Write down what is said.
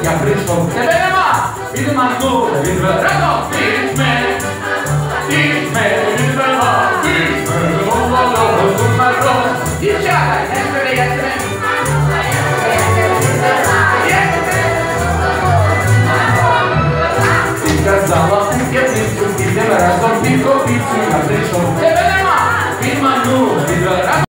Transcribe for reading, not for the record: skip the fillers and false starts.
Я пришел, тебя нема, видимо, откуда, ведь вы родом, ведь